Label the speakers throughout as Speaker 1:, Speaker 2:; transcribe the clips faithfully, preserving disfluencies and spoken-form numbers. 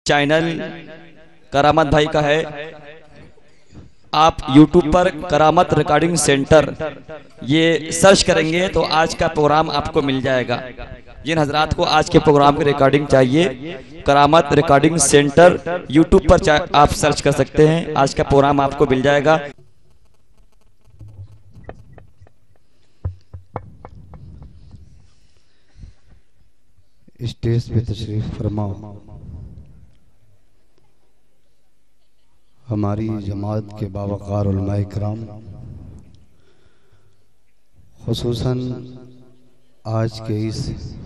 Speaker 1: Channel करामत भाई का है। आप यूट्यूब पर करामत रिकॉर्डिंग सेंटर ये सर्च करेंगे तो आज का प्रोग्राम आपको मिल जाएगा। जिन हजरात को आज के प्रोग्राम की रिकॉर्डिंग चाहिए, करामत रिकॉर्डिंग सेंटर यूट्यूब पर आप सर्च कर सकते हैं, आज का प्रोग्राम आपको मिल जाएगा।
Speaker 2: स्टेज पे तशरीफ फरमाओ हमारी जमात के बावकार उलमाए किराम, खुसूसन आज के इस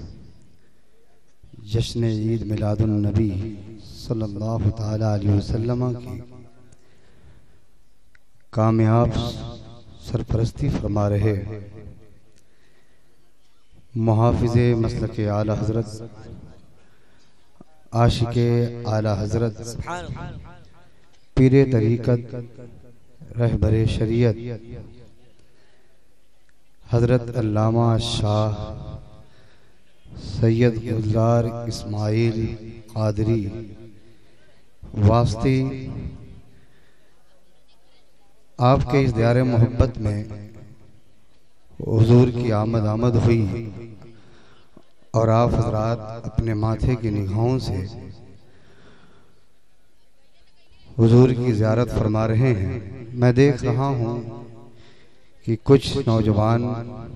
Speaker 2: जश्न ईद मिलादुन नबी सल्लल्लाहु ताला अलैहि वसल्लम की कामयाब सरपरस्ती फरमा रहे मुहाफिज़े मसलके आला हजरत, आशिके आला हजरत, पीरे तरीक़त, रहबरे शरीयत हजरत अल्लामा शाह सैयद गुलजार इस्माइल कादरी वास्ती, आपके इस दियारे मोहब्बत में हुजूर की आमद आमद हुई और आप हजरात अपने माथे की निगाहों से हुजूर की ज़ियारत फरमा रहे हैं। मैं देख रहा हूँ कि कुछ नौजवान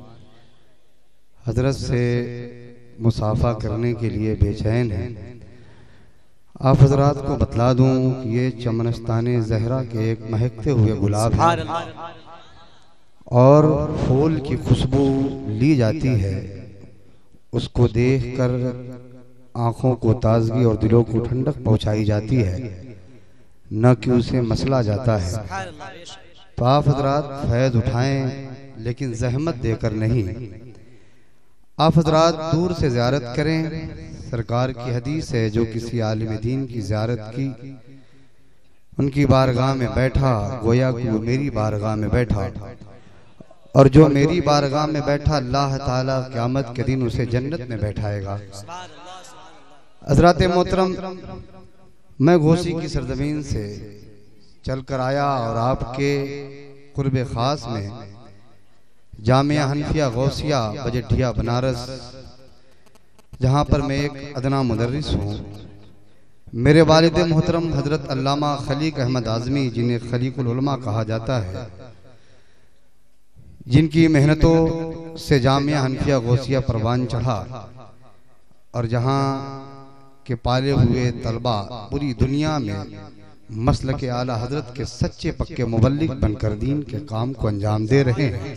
Speaker 2: हजरत से मुसाफा करने के लिए बेचैन हैं। आप हजरात को बतला दूं कि ये चमनस्ताने ज़हरा के एक महकते हुए गुलाब है और फूल की खुशबू ली जाती है। उसको देखकर आँखों को ताजगी और दिलों को ठंडक पहुँचाई जाती है, न कि उसे मसला जाता है। तो आप हजरात फैज़ उठाएं लेकिन जहमत देकर नहीं। आप हजरात दूर से ज़ियारत करें। सरकार की हदीस है, जो किसी आलिम दीन की ज़ियारत की, उनकी बारगाह में बैठा गोया कि वो मेरी बारगाह में बैठा, और जो मेरी बारगाह में बैठा अल्लाह ताला क़यामत के दिन उसे जन्नत में बैठाएगा। हज़रात मोहतरम, मैं घोसी की सरजमीन से चलकर आया और आपके कुर्बे खास में जामिया हनफिया गौसिया बजटिया बनारस, जहाँ पर मैं एक अदना मुदर्रिस हूँ, मेरे वालिद मोहतरम हजरत अल्लामा खलीक अहमद आज़मी, जिन्हें खलीकुल उलमा कहा जाता है, जिनकी मेहनतों से जामिया हनफिया गौसिया परवान चढ़ा और जहाँ के पाले हुए तलबा पूरी दुनिया में मसलके आला हजरत के सच्चे पक्के मुबल्लिग बनकर दीन के काम को अंजाम दे रहे हैं।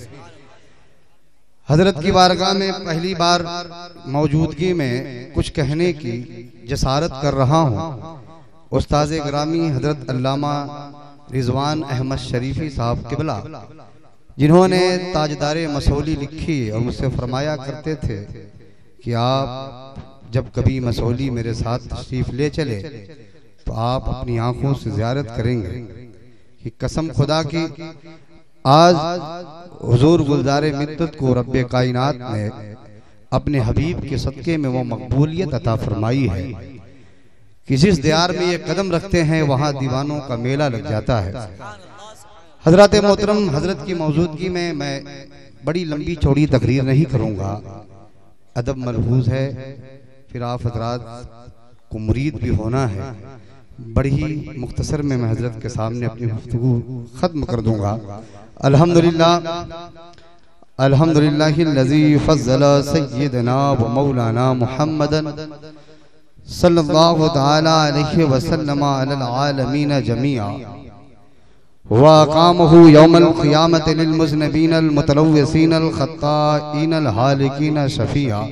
Speaker 2: हजरत की बारगाह में पहली बार मौजूदगी में कुछ कहने की जसारत कर रहा हूँ। उस्ताद ग्रामी हजरत अल्लामा रिजवान अहमद शरीफी साहब किबला, जिन्होंने ताजदारे मसौली लिखी और मुझसे फरमाया करते थे कि आप जब कभी मसौली मेरे साथ तशरीफ ले चले तो आप अपनी आंखों से ज़ियारत करेंगे कि कसम खुदा की आज हुजूर गुलजारे मिद्दत को रब्बे कायनात ने अपने हबीब के सदके में वो मकबूलियत अता फरमाई है कि जिस दियार में ये कदम रखते हैं वहाँ दीवानों का मेला लग जाता है। हजरत मोहतरम, हजरत की मौजूदगी में मैं बड़ी लंबी चौड़ी तकरीर नहीं करूँगा, अदब मलहूज है, फिर आप हजरात को मुरीद भी होना है। बड़ी ही मुख्तसर में मैं हजरत के सामने अपनी गुफ्तगू ख़त्म कर दूंगा। अल्हम्दुलिल्लाह अल्हम्दुलिल्लाहिल्लज़ी फ़ज़्ज़ल सय्यदना व मौलाना मुहम्मदन सल्लल्लाहु तआला अलैहि वसल्लम अलल आलमीन जमीआ व अक़ामहु यौमल क़ियामति लिल मुज़निबीनल मुतलव्विसीनल ख़त्ताईनल हालिकीन शफ़ीआ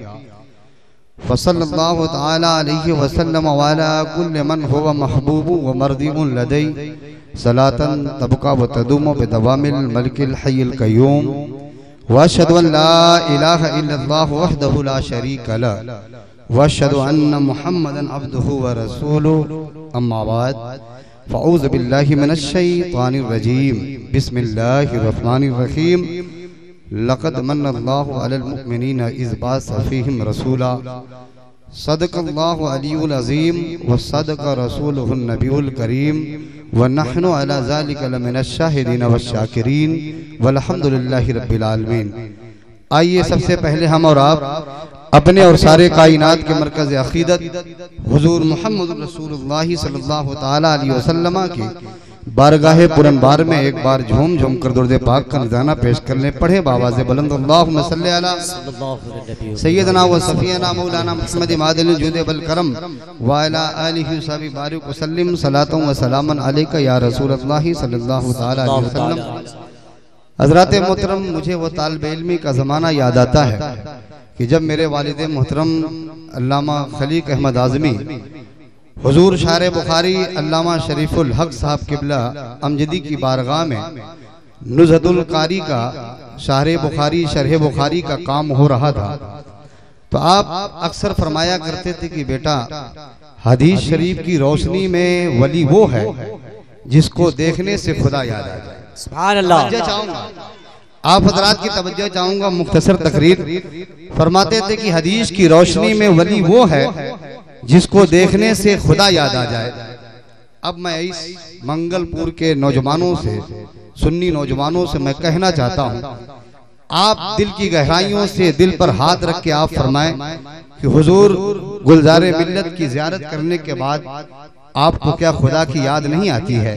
Speaker 2: वसल्लल्लाहु तआला अलैहि वसल्लम वाला कुल्ल मन हुवा महबूबु व मर्दीउन लदै सलातन तबका व तदूमु बिदवामिल मलिकिल हय्यिल क़य्यूम व अशहदु अन ला इलाहा इल्लल्लाहु वहदहु ला शरीका लहु व अशहदु अन्न मुहम्मदन अब्दुहु व रसूलुहु। अम्मा बाद, फ़अऊज़ु बिल्लाहि मिनश शैतानिर रजीम। बिस्मिल्लाहिर रहमानिर रहीम। लक़द मन्नल्लाहु अलल मुमिनीना इज़ बअस फ़ीहिम रसूला सदक़ल्लाहु अलीयुल अज़ीम व सदक़ रसूलुहुन नबीयुल करीम व नहनु अला ज़ालिका लमिनश शाहिदीन व शाकिरीन वल्हम्दुलिल्लाहि रब्बिल आलमीन। आइए सबसे पहले हम और आप अपने और सारे कायनात के मरकज़ अक़ीदत हुज़ूर मुहम्मद रसूलुल्लाह सल्लल्लाहु तआला अलैहि वसल्लम की बारगाहे पुरनबार में एक बार झूम झूम कर दुरूद पाक का निज़ाना पेश करने पढ़े बावाज़े बुलंद अल्लाहुम्मा सल्ली अला सय्यदना व सफ़ीना मौलाना मुहम्मद मादिल जुद बल करम व अला आलिहि व सहबी बारिक वसल्लम सलातु व सलामन अलैका या रसूल अल्लाह सल्लल्लाहु तआला अलैहि वसल्लम। हज़रात मोहतरम, मुझे वो तालिब इल्मी का ज़माना याद आता है कि जब मेरे वालिद मोहतरम अल्लामा खलीक अहमद आज़मी हुजूर शायर बुखारी अल्लामा शरीफुल हक साहब किबला अमजदी की बारगाह में नुज़हतुल कारी का शायर बुखारी शरह बुखारी का काम हो रहा था, तो आप अक्सर फरमाया करते थे कि बेटा, हदीस शरीफ की रोशनी में वली वो है जिसको देखने से खुदा याद आ जाए। सुभान अल्लाह। चाहूंगा आप हजरात की तवज्जो चाहूंगा, मुख्तसर तकरीर फरमाते थे कि हदीस की रोशनी में वली वो है जिसको देखने से खुदा याद आ जाए। अब मैं इस मंगलपुर के नौजवानों से, सुन्नी नौजवानों से मैं कहना चाहता हूं, आप दिल की गहराइयों से दिल पर हाथ रख के आप फरमाएं कि हुजूर गुलजारे मिल्लत की ज़ियारत करने के बाद आपको क्या खुदा की याद नहीं आती है?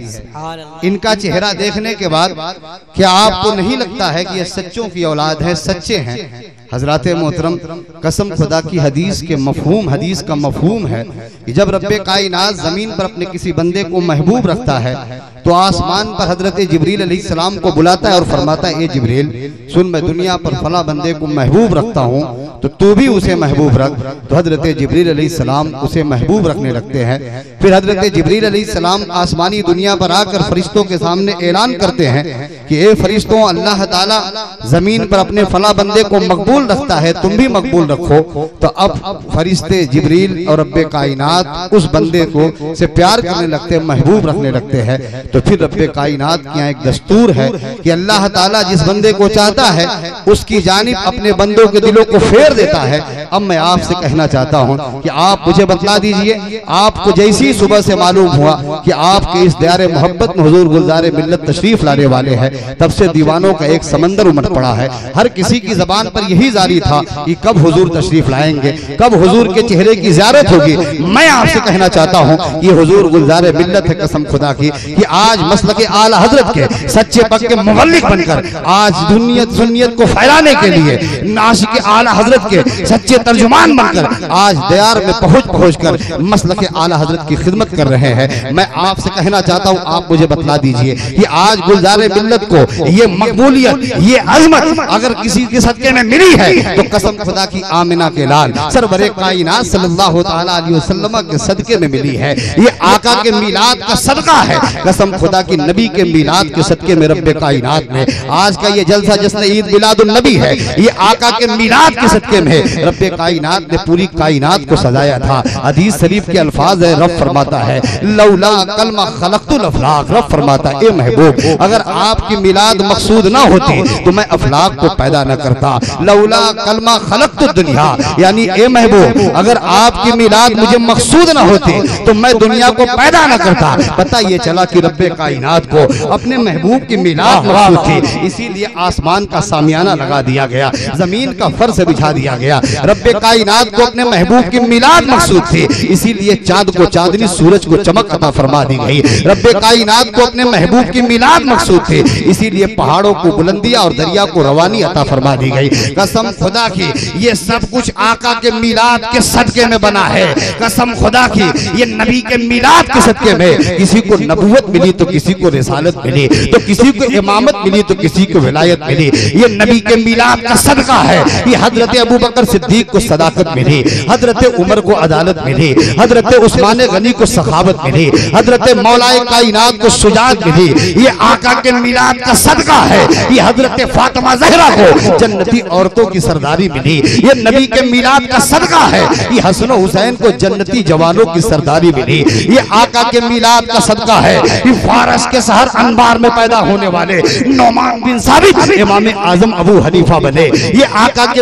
Speaker 2: इनका चेहरा देखने के बाद क्या आपको नहीं लगता है कि ये सच्चों की औलाद है, सच्चे हैं? हजरात मोहतरम, कसम खुदा की हदीस के मफहूम, हदीस का मफहूम है कि जब रब्बे कायनात जमीन पर अपने किसी बंदे को महबूब रखता है तो आसमान पर हजरत जिब्रील अलैहिस्सलाम को बुलाता है और फरमाता है, ए जिब्रील सुन, मैं दुनिया पर फला बंदे को महबूब रखता हूँ, तो तू भी उसे महबूब रख। तो हजरत जिब्रील अलैहिस्सलाम उसे महबूब रखने लगते हैं। फिर हजरत जिब्रील अलैहिस्सलाम आसमानी दुनिया पर आकर फरिश्तों के सामने ऐलान करते हैं कि ए फरिश्तों, अल्लाह ताला जमीन पर अपने फला बंदे को मकबूल रखता है, तुम भी मकबूल रखो। तो अब फरिश्ते जिब्रील और रब्बे कायनात उस बंदे को से प्यार करने लगते हैं, महबूब रखने लगते हैं। तो फिर रब्बे कायनात की यहाँ एक दस्तूर है कि अल्लाह ताला जिस बंदे को चाहता है उसकी जानिब अपने बंदों के दिलों को फेर देता है। अब मैं आपसे कहना चाहता हूँ कि आप मुझे बतला दीजिए, आपको जैसी सुबह से मालूम हुआ कि आपके इस दयारे मोहब्बत में हुजूर गुलजारे मिल्लत तशरीफ लाने वाले हैं, तब से दीवानों का एक समंदर उमड़ पड़ा है। हर किसी की जबान पर यही जारी था कि कब हुजूर तशरीफ लाएंगे, कब हुजूर के चेहरे की ज़ियारत होगी। मैं आपसे कहना चाहता हूँ ये हुजूर गुलजारे मिल्लत है, कसम खुदा की, कि आज मसलके आला हजरत के सच्चे पक्के मुबल्लिग बनकर आज दुनियत सुन्नियत को फैलाने के लिए नाशिके आला हजरत के सच्चे तर्जुमान बनकर आज दयार में पहुंच पहुंच कर मसलके आला हजरत की खिदमत कर रहे हैं। मैं आपसे कहना चाहता हूं, आप मुझे बतला दीजिए कि आज गुलजारे मिल्लत को ये मकबूलियत, ये अज़मत अगर किसी के सदके में मिली है तो कसम खुदा की आमिना के लाल सरवरे कायनात सल्लल्लाहु तआला अलैहि वसल्लम के सदके में मिली है। ये आका के मीलाद का सदका है, कसम खुदा की नबी के मीलाद के सदके में रब्बे कायनात में आज का ये जलसा जिसने ईद मिलादुन नबी है, ये आका के मीलाद के सदके में रब्बे कायनात ने पूरी कायनात को सजाया था। हदीस शरीफ के अल्फाज है, रब फरमाता है लौला कलमा खलक़तुल अफलाक, रब फरमाता है ए महबूब, अगर आपकी मिलाद मकसूद ना होती तो मैं अफलाक को पैदा न करता। लौला कलमा खलक़तुद दुनिया, यानी ए महबूब अगर आपकी मिलाद मुझे मकसूद ना होती तो मैं दुनिया को पैदा न करता। पता ये चला कि रब्बे कायनात को अपने महबूब की मिलाद मकसूद थी, इसीलिए आसमान का सामियाना लगा दिया गया, जमीन का फर्श बिछा दिया गया। रब्बे कायनात को अपने महबूब की मिलाद मकसूद थी, इसीलिए चांद को चांदनी, सूरज को चमक अता फरमा दी गई। रब्बे कायनात को अपने महबूब की मिलाद मकसूद थी, इसीलिए पहाड़ों को बुलंदियां और दरिया को रवानी अता फरमा दी गई। कसम खुदा की ये सब कुछ आका के मिलाद के सदके में बना है। कसम खुदा की ये नबी के मिलाद के सदके में किसी को नबूवत मिली तो किसी को रिसालत मिली, तो किसी को इमामत मिली तो किसी को विलायत मिली। ये नबी के मिलाद का सदका है। ये हजरत अबू बकर सिद्दीक को सदाकत मिली, हजरत उमर को अदालत मिली, हजरत उस्मान गनी को सखावत मिली, हजरत मौलाए कायनात को शुजाअत मिली। ये आका के मिलाद का सदका है। ये हजरत फातिमा ज़हरा को जन्नती औरतों की सरदारी मिली। ये नबी के मिलाद का सदका है। ये हसन हुसैन को जन्नती जवानों की सरदारी मिली। ये आका के मिलाद का सदका है। ये फारस के शहर अनबार में पैदा होने वाले नौमान बिन साबित इमाम आजम अबू हनीफा बने। ये आका के मिलाद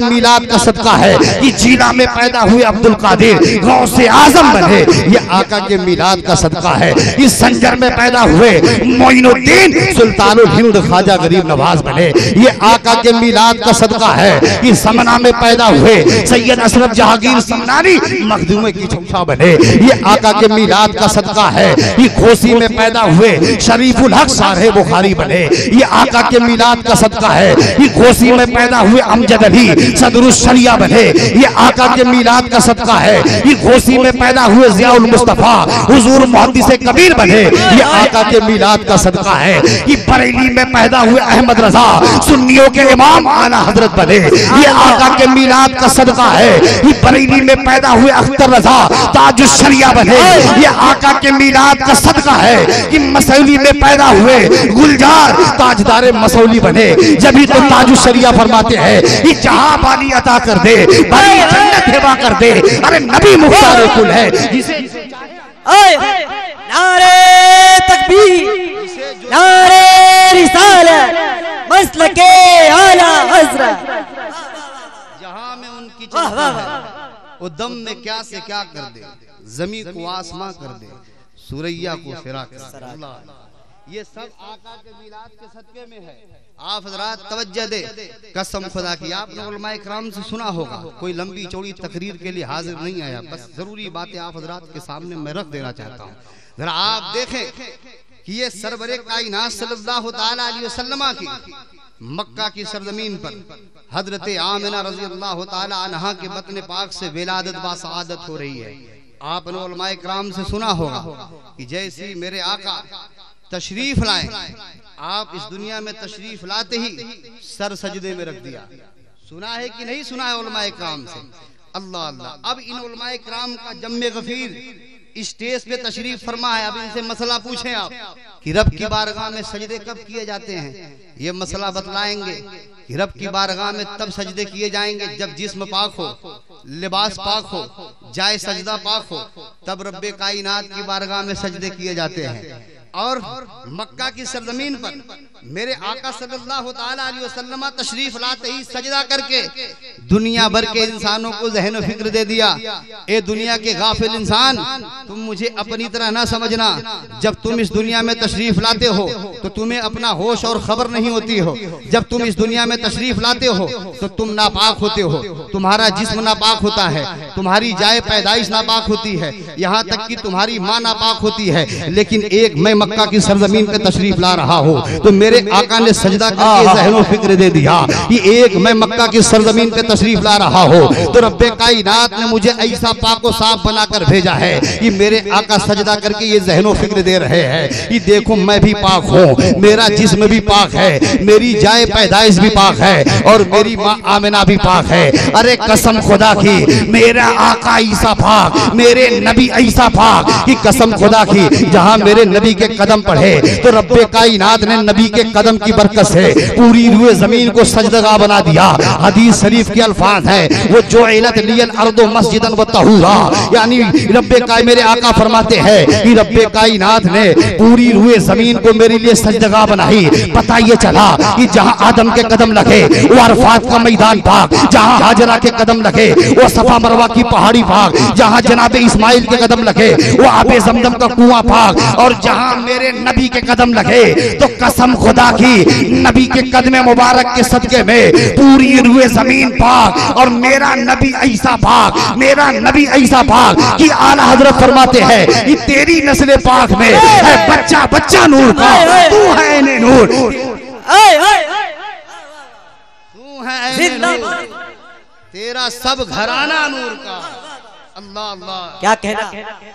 Speaker 2: का सदका है कि जीना में पैदा हुए अब्दुल कादिर गौसे आजम बने, ये आका के मिलाद का सदका है। इस संजर में पैदा हुए मोइनुद्दीन सुल्तानुल हिंद ख्वाजा गरीब नवाज बने, ये आका के मिलाद का सदका है। इस समना में पैदा हुए सैयद अशरफ जहांगीर समनानी मखदूमे की छुपा बने, ये आका के मिलाद का सदका है। ये घोसी में पैदा हुए शरीफुल हक सारे बुखारी बने, ये आका के मिलाद का सदका है। ये घोसी में पैदा हुए अमजद अली सदरुस शरिया बने, ये आका के मिलाद का सदका है। ये घोसी में पैदा हुए जियाउल मुस्तफा हुजूर मुहद्दिस कबीर बने, ये आका के मिलाद का सदका है। ये बरेली में पैदा हुए अहमद रजा सुन्नियों के इमाम आला हजरत बने, ये आका के मिलाद का सदका है। ये बरेली में पैदा हुए अख्तर रजा ताजुश शरिया बने, ये आका के मिलाद का सदका है। कि मसौली में पैदा हुए गुलजार ताजदार मसौली बने, जब ही तो ताजुश शरिया फरमाते हैं कि जहां बाली अता कर दे बड़ी जन्नत हिबा कर दे, अरे नबी मुख्तार कुल है जिसे
Speaker 3: नारे तकबीर, नारे रिसालत, मसलके आला हज़रत।
Speaker 2: जहां में उनकी चलता है वो दम में क्या से क्या कर दे, जमी को आसमां कर दे, सुरैया को फिरा कर। ये सब आका के मिलाद के सदके में है। आप हजरात तवज्जो दे, कसम खुदा की आपने उलमाए किराम से सुना होगा, कोई लंबी चौड़ी तकरीर के लिए हाजिर नहीं आया, बस जरूरी बातें आप हजरात के सामने मैं रख देना चाहता हूँ। जरा आप देखें कि ये सरवरे कायनात सल्लल्लाहु तआला अलैहि वसल्लम की मक्का की सरजमीन पर हजरत आमिना रज़ी अल्लाह तआला अन्हा के बतन पाक से विलादत बा सआदत हो रही है। आपने उलमाए किराम से सुना होगा कि जैसी मेरे आका तशरीफ लाए, आप इस दुनिया में तशरीफ लाते ही सर सजदे में रख दिया। सुना है कि नहीं सुना है उलमाए किराम से? अल्लाह अल्लाह। अब इन उलमाए किराम का जम्मे गफीर स्टेज पे तशरीफ फरमा है। अब इनसे मसला पूछें आप कि रब की बारगाह में सजदे कब किए जाते हैं, ये मसला बतलाएंगे कि रब की बारगाह में तब सजदे किए जाएंगे जब जिस्म पाक हो, लिबास पाक हो, जाए सजदा पाक हो, तब रब्बे कायनात की बारगाह में सजदे किए जाते हैं। और मक्का की सरजमीन पर मेरे आका सल्लल्लाहु तआला अलैहि वसल्लम तशरीफ लाते ही सजदा करके दुनिया भर के इंसानों को ज़हन फिक्र दे दिया, ए दुनिया के गाफिल इंसान, तुम मुझे अपनी तरह ना समझना। जब तुम इस दुनिया में तशरीफ लाते हो तो तुम्हें अपना होश और खबर नहीं होती हो। जब तुम इस दुनिया में तशरीफ लाते हो तो तुम नापाक होते हो, तुम्हारा जिस्म नापाक होता है, तुम्हारी जाए पैदाइश नापाक होती है, यहाँ तक कि तुम्हारी माँ नापाक होती है। लेकिन एक मैं मक्का की सरजमीन पे तशरीफ ला रहा हूँ तो मेरे आका ने सजदा करके ज़हनो फिक्र दे दिया कि एक मैं मक्का की सरजमीन पे तशरीफ ला रहा हूँ तो रब्बे कायनात ने मुझे ऐसा पाको साफ बनाकर भेजा है कि मेरे आका सजदा करके ये ज़हनो फिक्र दे रहे हैं कि देखो मैं भी पाक हूँ, मेरा जिस्म भी पाक है, मेरी जाए पैदाइश भी पाक है और मेरी माँ आमिना भी पाक है। अरे कसम खुदा की मेरा आका ईसा पाक, मेरे नबी ईसा पाक की कसम खुदा की, जहाँ मेरे नबी के कदम पढ़े तो रब्बे कायनात ने नबी के कदम की बरकत से पूरी रूए जमीन को सजदगा बना दिया। हदीस शरीफ के अल्फाज है वो जो इलत लियल अर्दो मस्जिदन व तहूरा, यानी रब्बे काय मेरे आका फरमाते हैं कि रब्बे कायनात ने पूरी रूए जमीन को मेरे लिए सजदगा बनाई। पता ये चला कि जहाँ आदम के कदम लगे वो अरफात का मैदान पाक, जहाँ हाजरा के कदम लगे वो सफा मरवा की पहाड़ी पाक, जहाँ जनाबे इस्माइल के कदम लगे वो आबे जमजम का कुआं पाक, और जहाँ मेरे नबी के कदम लगे तो कसम खुदा की नबी के कदम मुबारक के सदके में पूरी रूए जमीन पाक और मेरा नबी ऐसा पाक, मेरा नबी ऐसा पाक कि आला हजरत फरमाते हैं कि तेरी नस्ल पाक में है बच्चा बच्चा नूर का, तू है इन्हें नूर, तू है इन्हें नूर, तेरा सब घराना नूर का। अल्लाह अल्लाह।
Speaker 3: क्या कहना?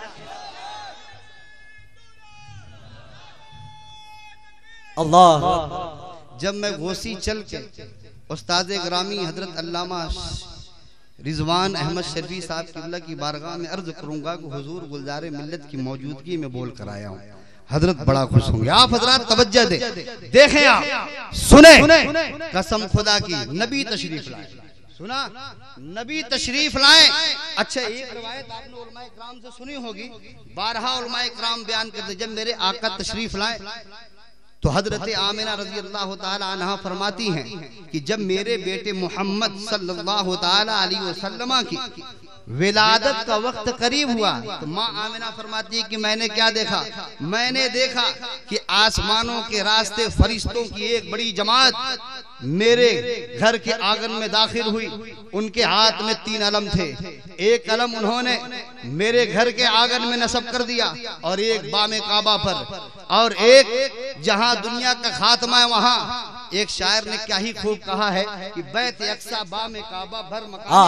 Speaker 3: अल्लाह।
Speaker 2: जब मैं घोसी चल के उस्ताद ग्रामी हजरत अल्लामा रिजवान अहमद शर्फी साहब किबला की बारगाह में अर्ज करूंगा कि हुजूर गुलजारे मिल्लत की मौजूदगी में बोल कर आया हूँ, हजरत बड़ा खुश होंगे। आप हजरत तवज्जो दे, देखें आप सुने, कसम खुदा की नबी तशरीफ लाए, सुना नबी तशरीफ लाए। अच्छा एक रिवायत आपने उलमाए किराम से सुनी होगी, बारहा उलमाए किराम बयान करते जब मेरे आका तशरीफ लाए तो हजरत आमिना रजी अल्लाह ताला अन्हा फरमाती हैं कि जब मेरे बेटे मोहम्मद सल्लल्लाहु ताला अलैहि वसल्लम की विलादत का वक्त करीब हुआ तो माँ आमिना फरमाती है कि मैंने क्या देखा, मैंने देखा कि आसमानों के रास्ते फरिश्तों की एक बड़ी जमात मेरे घर के आंगन में दाखिल हुई। उनके हाथ में तीन अलम थे, एक अलम उन्होंने मेरे घर के आंगन में नस्ब कर दिया और एक बामे काबा पर, और एक जहां दुनिया का खात्मा है वहां। एक शायर ने क्या ही खूब कहा है कि बैत यक्सा बामे काबा भर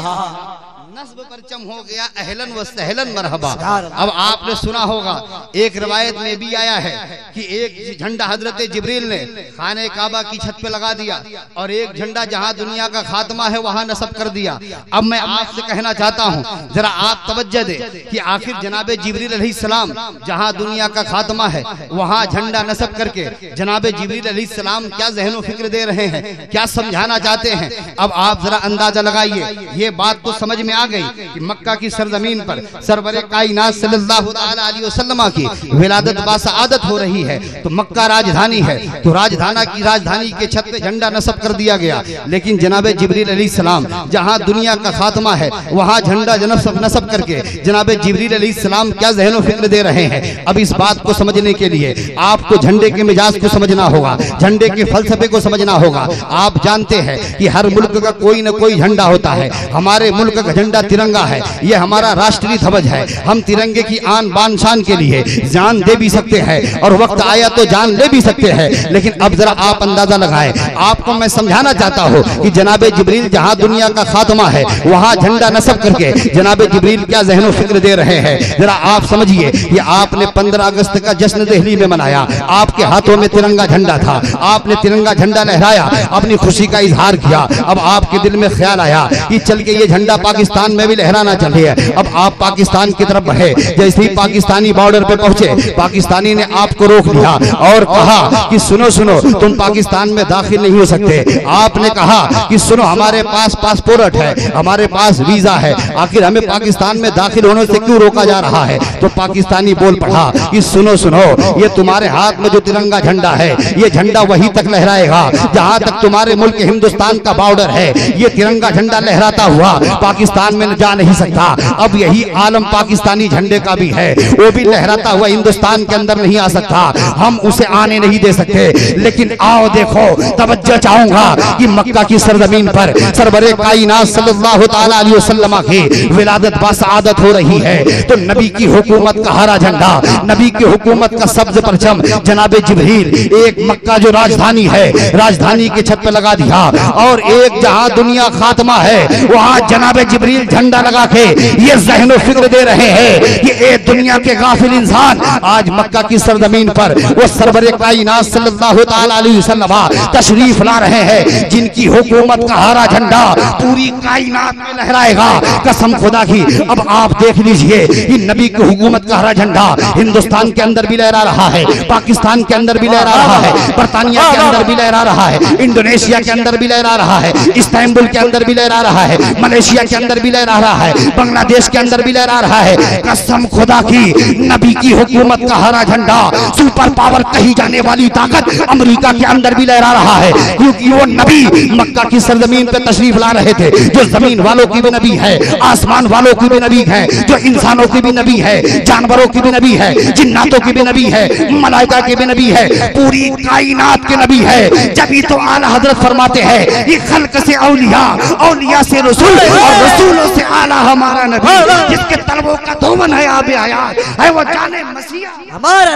Speaker 2: मकान नस्ब परचम हो गया अहलन व सहलन मरहबा। अब आपने सुना होगा एक रिवायत में भी आया है कि एक झंडा हजरत जिब्रील ने खाने काबा की छत पे लगा दिया और एक झंडा जहां दुनिया का खात्मा है वहां नस्ब कर दिया। अब मैं आपसे कहना चाहता हूं, जरा आप तवज्जो दें कि आखिर जनाबे जिब्रील अलैहिस्सलाम जहां दुनिया का खात्मा है वहां झंडा नस्ब करके जनाबे जिब्रील अलैहिस्सलाम क्या ज़हनो फिक्र दे रहे हैं, क्या समझाना चाहते हैं। अब आप जरा अंदाजा लगाइए, ये बात तो समझ में आ गई कि मक्का की सरजमीन पर सरवरे कायनात सल्लल्लाहु अलैहि वसल्लम की विलादत बासआदत हो रही है। तो मक्का राजधानी है, तो राजधानी की राजधानी के छत पे झंडा नस्ब कर दिया गया। लेकिन जनाबे जिब्रील अलैहिस्सलाम जहां दुनिया का खात्मा है वहां झंडा नस्ब नस्ब करके जनाबे जिब्रील अलैहिस्सलाम क्या ज़हनो फिक्र दे रहे हैं। अब इस बात को समझने के लिए आपको झंडे के मिजाज को समझना होगा, झंडे के फलसफे को समझना होगा। आप जानते हैं कि हर मुल्क का कोई न कोई झंडा होता है। हमारे मुल्क का झंडा तिरंगा है, ये हमारा राष्ट्रीय ध्वज है। हम तिरंगे की आन बान शान के लिए जान दे भी सकते हैं और वक्त आया तो जान ले भी सकते हैं। लेकिन अब जरा आप अंदाजा लगाएं, आपको मैं समझाना चाहता हूं कि जनाबे जिब्रील जहां दुनिया का खात्मा है वहां झंडा नस्ब करके जनाबे जिब्रील क्या ज़हनो फिक्र दे रहे हैं। जरा आप समझिए कि आपने पंद्रह अगस्त का जश्न दिल्ली में मनाया, आपके हाथों में तिरंगा झंडा था, आपने तिरंगा झंडा लहराया, अपनी खुशी का इजहार किया। अब आपके दिल में ख्याल आया कि चल के ये झंडा पाकिस्तान में भी लहराना चाहिए। अब आप पाकिस्तान की तरफ बढ़े, जैसे ही पाकिस्तानी बॉर्डर पे पहुंचे पाकिस्तानी ने आपको रोक लिया और कहा कि सुनो सुनो तुम पाकिस्तान में दाखिल नहीं हो सकते। आपने कहा कि सुनो हमारे पास पासपोर्ट है, हमारे पास वीजा है, आखिर हमें पाकिस्तान में दाखिल होने से क्यों रोका जा रहा है। तो पाकिस्तानी बोल पड़ा कि सुनो सुनो ये तुम्हारे हाथ में जो तिरंगा झंडा है ये झंडा वहीं तक लहराएगा जहां तक तुम्हारे मुल्क हिंदुस्तान का बॉर्डर है। ये तिरंगा झंडा लहराता हुआ पाकिस्तान में जा नहीं सकता। अब यही आलम पाकिस्तानी झंडे का भी है, वो भी लहराता हुआ हिंदुस्तान के अंदर नहीं आ सकता, हम उसे आने नहीं दे सकते। लेकिन आओ देखो, तवज्जो चाहूंगा कि मक्का की सरजमीन पर सरवरे कायनात सल्लल्लाहु ताला अलैहि वसल्लम की विलादत बासआदत हो रही है। तो नबी की हुकूमत का हरा झंडा, नबी की हुकूमत का सब्ज परचम जनाबे जिब्रील एक मक्का जो राजधानी है राजधानी के छत पे लगा दिया और एक जहां दुनिया खात्मा है वहां जनाबे जिब्रील झंडा लगा के ये ज़हनो फिक्र दे रहे हैं कि ए दुनिया के गाफिल इंसान आज मक्का की सरजमीन पर वो सरवरे कायनात सल्लल्लाहु ताला अलैहि वसल्लम तशरीफ ला रहे हैं, जिनकी हुकूमत का हरा झंडा पूरी कायनात में लहराएगा। कसम खुदा की अब आप देख लीजिए कि नबी की हुकूमत का हरा झंडा हिंदुस्तान के अंदर भी लहरा रहा है, पाकिस्तान के अंदर भी लहरा रहा है, बरतानिया के अंदर भी लहरा रहा है, इंडोनेशिया के अंदर भी लहरा रहा है, इस्तांबुल के अंदर भी लहरा रहा है, मलेशिया के अंदर भी लहरा रहा है, बांग्लादेश के अंदर भी लहरा रहा है। कसम खुदा की नबी की हुकूमत का हरा झंडा सुपर पावर कही जाने वाली ताकत अमेरिका के अंदर भी लहरा रहा है, क्योंकि वो नबी मक्का की सरजमीन पे तशरीफ ला रहे थे जो जमीन वालों की भी नबी है, आसमान वालों की भी नबी है, जो इंसानों की भी नबी है, जानवरों की भी नबी है, जिन्नातों की भी नबी है, मलाइका की भी नबी है, पूरी कायनात के नबी है। जब ही तो आला हजरत फरमाते हैं ये खल्क से औलिया, औलिया से रसूल और रसूलों से आला हमारा नबी, जिसके तलबों का धोवन है आबे हयात है वो जाने मसीहा
Speaker 3: हमारा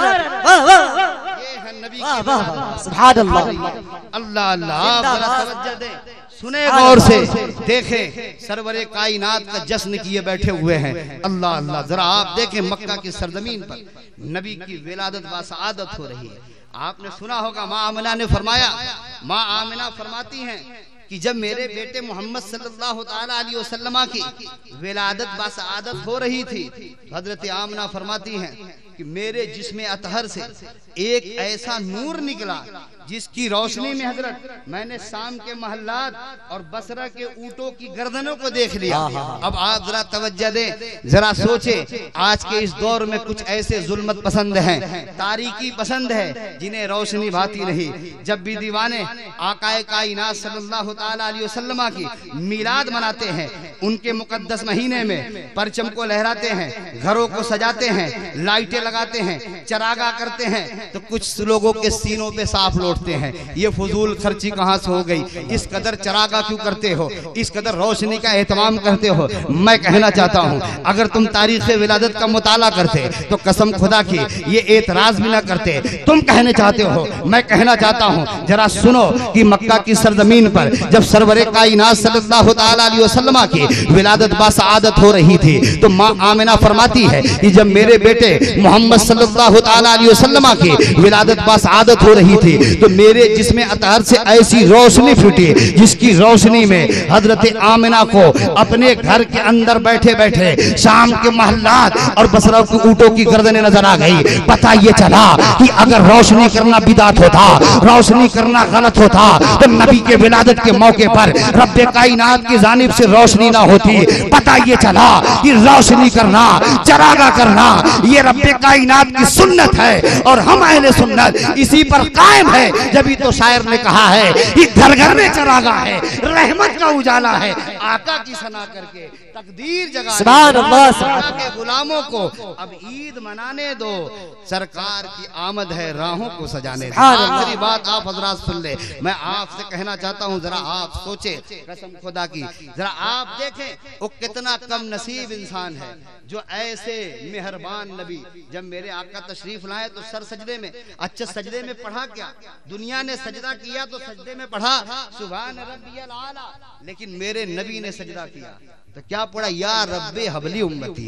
Speaker 3: नबी। वाह वाह सुभान अल्लाह
Speaker 2: अल्लाह अल्लाह। सुने गौर से, देखें सरवरे कायनात का जश्न किए बैठे हुए हैं। अल्लाह अल्लाह। जरा आप देखें मक्का की सरजमीन पर नबी की विलादत बासआदत हो रही है। आपने सुना होगा माँ आमिना ने फरमाया, माँ आमिना फरमाती हैं कि जब मेरे बेटे मोहम्मद सल्लल्लाहु ताला अलैहि वसल्लम की विलादत बासआदत हो रही थी, हजरत आमिना फरमाती हैं कि कि मेरे जिस्म अतहर से एक ऐसा नूर निकला जिसकी रोशनी में हजरत मैंने शाम के महल्लात और बसरा के ऊंटों की गर्दनों को देख लिया। अब आप जरा तवज्जो दें, जरा सोचे, आज के इस दौर में कुछ ऐसे जुल्मत पसंद हैं, तारीकी पसंद है, जिन्हें रोशनी भाती नहीं। जब भी दीवाने आकाए कायनात सल्लल्लाहु ताला अलैहि वसल्लम की मिलाद मनाते हैं, उनके मुकद्दस महीने में परचम को लहराते हैं, घरों को सजाते हैं, लाइटें लगाते हैं, चरागा करते हैं, तो कुछ लोगों के सीनों पे साफ लौटते हैं। ये फजूल खर्ची कहां से हो गई? इस कदर चरागा क्यों करते हो? इस कदर रोशनी का एहतमाम करते हो? मैं कहना चाहता हूं, अगर तुम तारीख विलादत का मुताला करते तो कसम खुदा की ये एतराज भी ना करते। तुम कहने चाहते हो, मैं कहना चाहता हूं, जरा सुनो कि मक्का की सरजमीन पर जब सरवरे कायनात सल्लल्लाहु ताला अलैहि वसल्लम की विलादत बासआदत हो रही थी, तो माँ आमिना फरमाती है कि जब मेरे बेटे मोहम्मद सल्लल्लाहु ताला अलैहि वसल्लम की विलादत बासआदत हो रही थी, तो मेरे जिस्म अतहर से ऐसी रोशनी फूटी जिसकी रोशनी में हजरत आमिना को अपने घर के अंदर बैठे बैठे शाम के महल्लात और बसरा के ऊंटों की गर्दनें नजर आ गई। पता ये चला कि अगर रोशनी करना बिदात होता, रोशनी करना गलत होता, तो नबी के विलादत के मौके पर रब्बे कायनात की जानिब से रोशनी ना होती। पता ये चला कि रोशनी करना, चरागा करना, ये रब्बे कायनात की सुन्नत है और हम अहले सुन्नत इसी पर कायम है। जब तो शायर ने कहा है कि घर घर में चरागा है, रहमत का उजाला है, आका की सना करके तकदीर जगा के गुलामों को अब ईद मनाने दो, सरकार की आमद है, राहों को सजाने दो। आखिरी बात आप हजरात सुन ले, मैं आपसे कहना चाहता हूँ, जरा आप सोचे, कसम खुदा की, जरा आप देखें वो कितना कम नसीब इंसान है जो ऐसे मेहरबान नबी, जब मेरे आका तशरीफ लाए तो सर सजदे में, अच्छा सजदे में पढ़ा क्या? दुनिया ने सजदा किया तो सजदे में पढ़ा सुभान रब्बियल आला, लेकिन मेरे नबी ने सजदा किया तो क्या पढ़ा? या रब्बे हबली उम्मती।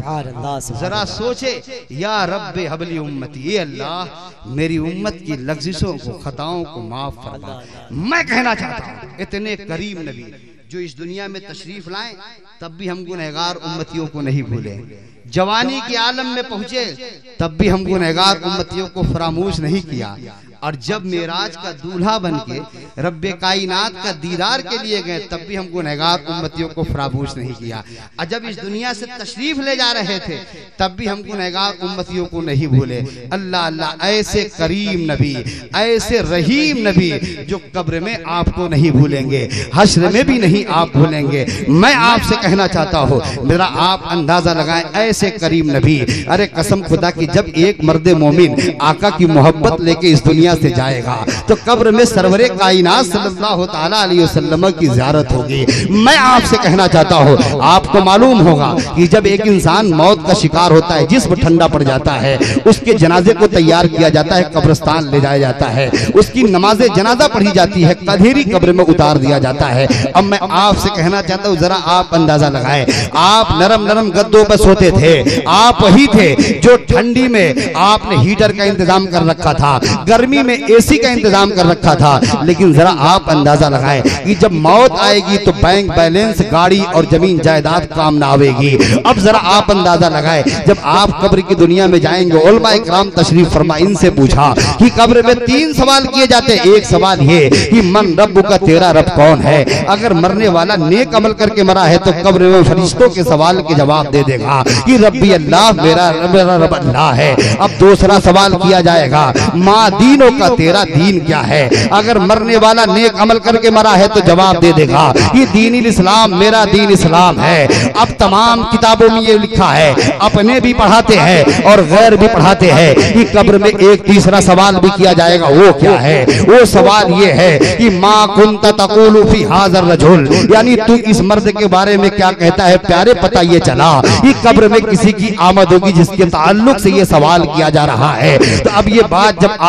Speaker 2: अल्लाह जरा सोचे, या रब्बे हबली उम्मती, अल्लाह मेरी उम्मत की लग़्ज़िशों को, खताओं को माफ फरमा। मैं कहना चाहता हूँ, इतने करीम नबी जो इस दुनिया में तशरीफ लाए, तब भी हम गुनहगार उम्मतियों को नहीं भूले। जवानी के आलम में पहुंचे, तब भी हम गुनहगार उम्मतियों को फरामोश नहीं किया। और जब मेराज का दूल्हा बनके रब्बे कायनात का दीदार के लिए गए, तब भी हम गुनहगार उम्मतियों को फरामोश नहीं किया। और जब इस दुनिया से तशरीफ ले जा रहे थे, तब भी हम गुनहगार उम्मतियों को नहीं भूले। अल्लाह अल्लाह, ऐसे करीम नबी, ऐसे रहीम नबी जो कब्र में आपको नहीं भूलेंगे, हश्र में भी नहीं आप भूलेंगे। मैं आपसे कहना चाहता हूँ, मेरा आप अंदाजा लगाएं, ऐसे करीम नबी, अरे कसम खुदा की, जब एक मर्द मोमिन आका की मोहब्बत लेके इस दुनिया से जाएगा तो कब्र में सरवरे कायनात सल्लल्लाहु ताला अलैहि वसल्लम की ज़ियारत होगी। मैं आपसे कहना चाहता हूँ, आपको मालूम होगा कि जब एक इंसान मौत का शिकार होता है, जिस्म ठंडा पड़ जाता है, उसके जनाजे को तैयार किया जाता है, कब्रिस्तान ले जाया जाता है, उसकी नमाज जनाजा पढ़ी जाती है, कधेरी कब्र में उतार दिया जाता है। अब मैं आपसे कहना चाहता हूँ, जरा आप अंदाजा लगाएं, आप नरम नरम गद्दों पर सोते थे, आप वही थे जो ठंडी में आपने हीटर का इंतजाम कर रखा था, गर्मी में एसी का इंतजाम कर रखा था। लेकिन जरा आप अंदाजा लगाएं कि जब मौत आएगी तो बैंक बैलेंस, गाड़ी और जमीन जायदाद काम ना आवेगी। अब जरा आप अंदाजा लगाएं, जब आप कब्र की दुनिया में जाएंगे, उलमा इकराम तशरीफ फरमा, इनसे पूछा कि कब्र में तीन सवाल किए जाते हैं। एक सवाल ये कि मन रब का, तेरा रब कौन है? अगर मरने वाला नेक अमल करके मरा है तो कब्र में फरिश्तों के सवाल के जवाब दे देगा कि रब्बी अल्लाह, मेरा मेरा रब अल्लाह है। अब दूसरा सवाल किया जाएगा, माँ दीनों का, तेरा दीन क्या है? अगर मरने वाला नेक अमल करके मरा है तो जवाब दे देगा कि दीन इस्लाम, मेरा दीन इस्लाम है। अब तमाम किताबों में ये लिखा है, अपने भी पढ़ाते हैं और गैर भी पढ़ाते हैं कि कब्र में एक तीसरा सवाल भी किया जाएगा। वो क्या है? वो सवाल ये है कि माँ कुंत तक़ूलु फी हाज़र रजुल, यानी तू इस मर्द के बारे में क्या कहता है प्यारे? पता ये चला कि कब्र में किसी की आमद होगी जिसके ताल्लुक से ये सवाल किया जा रहा है। तो अब ये बात जब आला हजरत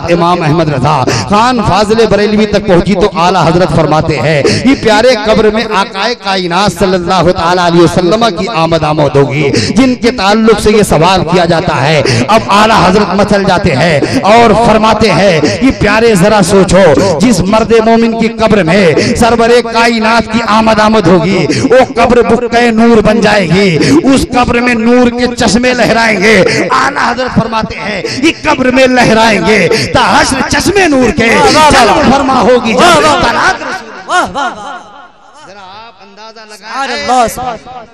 Speaker 2: हजरत इमाम अहमद रजा खान फाजिल बरेलवी तक पहुंची तो आला हजरत फरमाते हैं ये प्यारे कब्र में आकाए कायनात सल्लल्लाहु तआला अलैहि वसल्लम की आमद आमद होगी, जिनके ताल्लुक से ये सवाल किया जाता है। अब आला हजरत मचल जाते हैं और फरमाते हैं कि प्यारे जरा सोचो, जिस मर्द मोमिन की कब्र में सरवरे कायनात की आमद आमद होगी, वो कब्र बुक्के नूर बन जाएगी, उस कब्र में नूर के चश्मे लहराएंगे। आला हजरत फरमाते हैं ये कब्र में लहराएंगे ताहश्र चश्मे नूर के फरमा होगी। जरा आप अंदाजा लगाएं,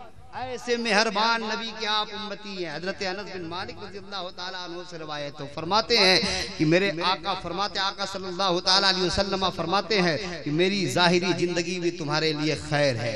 Speaker 2: ऐसे मेहरबान नबी के आप उम्मती हैं। हजरत अनस बिन मालिक रज़ियल्लाहु ताला अन्हु से रिवायत तो फरमाते हैं कि मेरे आका फरमाते आका सल्लल्लाहु ताला अलैहि वसल्लम फरमाते हैं कि मेरी जाहिरी जिंदगी भी तुम्हारे लिए खैर है,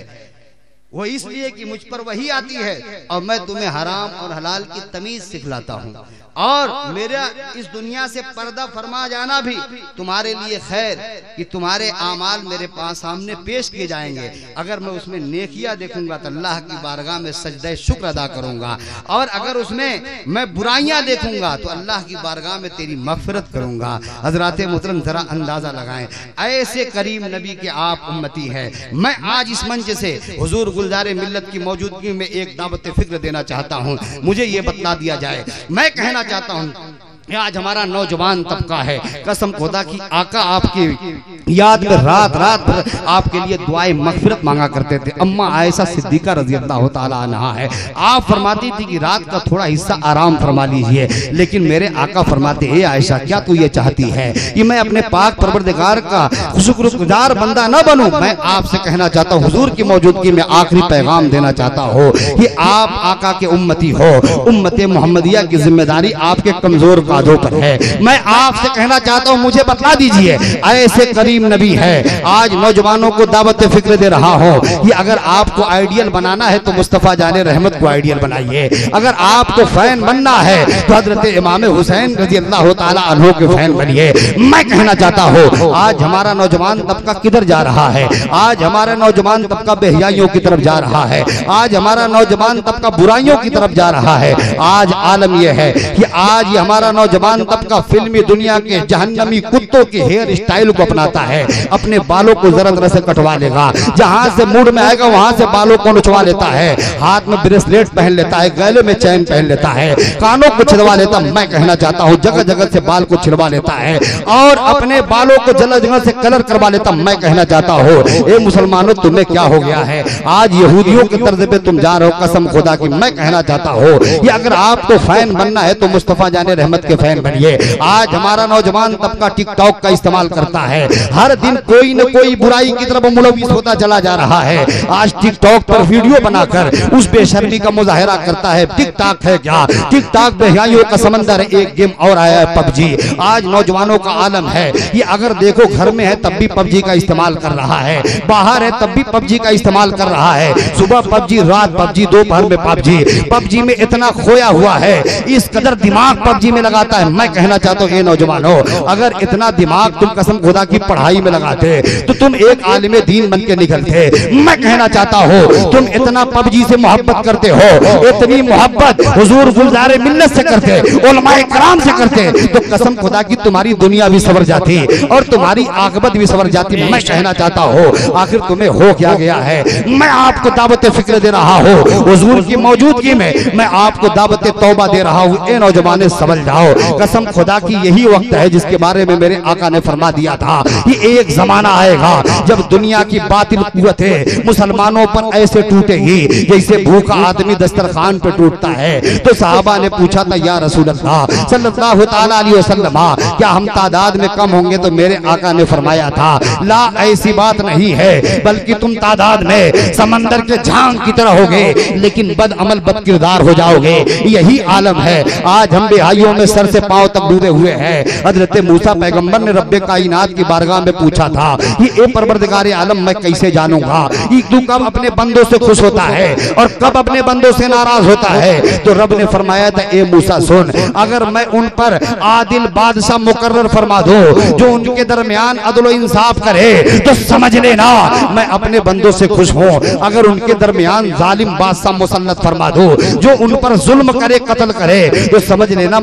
Speaker 2: वो इसलिए कि मुझ पर वही आती है और मैं तुम्हें हराम और हलाल की तमीज सिखलाता हूँ, और मेरा इस दुनिया से पर्दा फरमा जाना भी तुम्हारे लिए खैर कि तुम्हारे आमाल मेरे पास सामने पेश किए जाएंगे। अगर मैं उसमें नेकियां देखूंगा तो अल्लाह की बारगाह में सजदे शुक्र अदा करूंगा, और अगर उसमें मैं बुराइयां देखूंगा तो अल्लाह की बारगाह में तेरी मगफिरत करूंगा। हजरात मोहतरम जरा अंदाजा लगाएं, ऐसे करीम नबी के आप उम्मती हैं। मैं आज इस मंच से हुजूर गुलजारे मिल्लत की मौजूदगी में एक दावत फिक्र देना चाहता हूँ। मुझे ये बतला दिया जाए, मैं कहना चाहता हूँ आज हमारा नौजवान तबका है, कसम खुदा की आका आपकी याद में रात रात भर आपके लिए दुआए मगफिरत मांगा करते थे। अम्मा आयशा सिद्दीका रज़ियल्लाहु ताला अन्हा है, आप फरमाती थी कि रात का थोड़ा हिस्सा आराम फरमा लीजिए, लेकिन मेरे आका फरमाते हे आयशा क्या तू ये चाहती है कि मैं अपने पाक परवरदिगार का शुक्रगुजार बंदा न बनूं? मैं आपसे कहना चाहता हूँ, हुजूर की मौजूदगी में आखिरी पैगाम देना चाहता हूँ कि आप आका के उम्मती हो, उम्मते मोहम्मदिया की जिम्मेदारी आपके कमजोर कांधों पर है। मैं आपसे कहना चाहता हूँ, मुझे बता दीजिए ऐसे करीम नबी है। आज नौजवानों को दावत फिक्र दे रहा हूँ कि अगर आपको आइडियल बनाना है तो मुस्तफा जाने रहमत को आइडियल बनाइए, अगर आपको फैन बनना है तो हजरत इमाम हुसैन रज़ियल्लाहु ताला अन्हु के फैन बनिए। मैं कहना चाहता हूँ आज हमारा नौजवान तबका किधर जा रहा है? आज हमारा नौजवान तबका बेहयाइयों की तरफ जा रहा है, आज हमारा नौजवान तबका बुराइयों की तरफ जा रहा है। आज आलम यह है कि आज ये हमारा नौजवान तबका फिल्मी दुनिया के जहन्नमी कुत्तों के हेयर स्टाइल को अपनाता है। अपने बालों को जरा जरा से कटवा लेगा, जहां से मूड में आएगा वहां से बालों को नुचवा लेता है, हाथ में ब्रेसलेट पहन लेता है, गले में चैन पहन लेता है, कानों को छिलवा लेता। मैं कहना चाहता हूँ जगह जगह से बाल को छिलवा लेता है और अपने बालों को जगह जगह से कलर करवा लेता। मैं कहना चाहता हूँ ए मुसलमानों तुम्हें क्या हो गया है? आज यहूदियों के तर्ज पे तुम जा रहे हो, कसम खुदा की। मैं कहना चाहता हूँ कि अगर आपको फैन बनना है तो मुस्तफा जाने रहमत के फैन बनिए। आज हमारा नौजवान तबका टिकटॉक का इस्तेमाल करता है, हर दिन कोई न कोई बुराई की तरफ मुलविस होता चला जा रहा है। आज टिकटॉक पर वीडियो बनाकर उस बेशर्मी का मुजाहिरा करता है। टिकटॉक है क्या? टिकटॉक बेहयाइयों का समंदर। एक गेम और आया है पबजी। आज नौजवानों का आलम है कि अगर देखो घर में है तब भी पबजी का इस्तेमाल कर रहा है, बाहर है तब भी पबजी का इस्तेमाल कर रहा है। सुबह पबजी, रात पबजी, दोपहर में पबजी। पबजी में इतना खोया हुआ है, इस कदर दिमाग पबजी में लगाता है। मैं कहना चाहता हूँ ये नौजवानों, अगर इतना दिमाग तुम कसम खुदा की पढ़ाई में लगाते तो तुम एक आलिम दीन बन के निकलते। मैं कहना चाहता हूँ तुम इतना पबजी से मोहब्बत करते हो, इतनी मोहब्बत हुजूर गुलजारे मिल्लत से करते, उलमाए कराम से करते, तो कसम खुदा की तुम्हारी दुनिया भी सवर जाती और तुम्हारी आखिरत भी सवर जाती। मैं कहना चाहता हूँ आखिर तुम्हें हो क्या गया है? मैं आपको दावत फिक्र दे रहा हूँ हुजूर की मौजूदगी में, मैं आपको दावत तौबा दे रहा हूँ। ए नौजवान समझ जाओ, कसम खुदा की यही वक्त है जिसके बारे में मेरे आका ने फरमा दिया था कि एक जमाना आएगा जब दुनिया की बातिल कुव्वतें मुसलमानों पर ऐसे टूटेगी जैसे भूखा आदमी दस्तरखान पे टूटता है। तो साहबा ने पूछा था या रसूल अल्लाह सल्लल्लाहु ताला अलैहि वसल्लम क्या हम तादाद में कम होंगे? तो मेरे आका ने फरमाया था ला ऐसी बात नहीं है, बल्कि तुम तादाद में समंदर के झांग की तरह होगे लेकिन बद अमल बद किरदार हो जाओगे। यही आलम है। आज हम बेहाइयों में सर से पांव तक डूबे हुए हैं। हजरत मूसा पैगंबर ने रब्बे कायनात की बारगाह में पूछा था कि ए परवरदिगार आलम मैं कैसे जानूंगा कि तू कब अपने बंदों से खुश होता है और कब अपने बंदों से नाराज होता है? तो रब ने फरमाया था ए मूसा सुन, अगर मैं उन पर आदिल बादशाह मुकर्रर फरमा दूं जो उनके दरमियान अदल इंसाफ करे तो समझ लेना मैं अपने बंदों से खुश हूं। अगर उनके दरमियान जालिम बादशाह मुसल्लत फरमा दूं जो उन पर जुल्म करे, कत्ल करे, तो समझ लेना मैं अपने